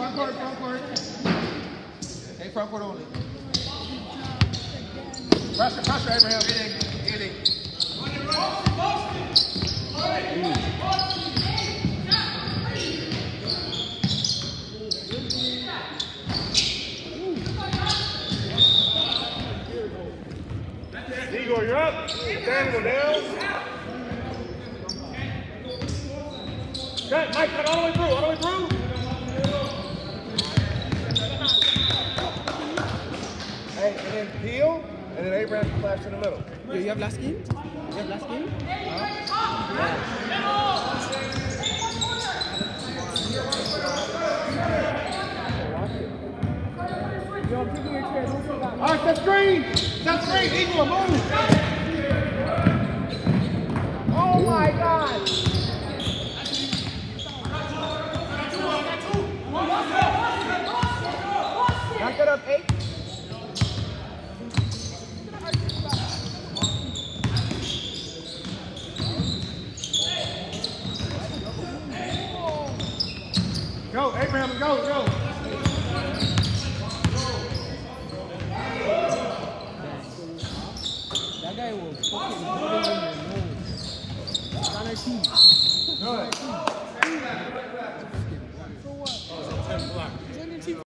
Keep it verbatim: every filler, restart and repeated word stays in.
Front court, front court. Hey, front court only. Pressure, pressure, Abraham. Get in, get in. Igor, you're up. Daniel, down. Okay, Mike, cut all the way through, all the way through. Hey, and then peel, and then Abraham can flash in the middle. Yeah, you have last game? You have last game? All right, set screen. Set screen. Igor, move. Oh my God. Knock it up, eight. Go, Abraham, go, go. That guy will fucking blow in your nose. It's on our team. It's on our team.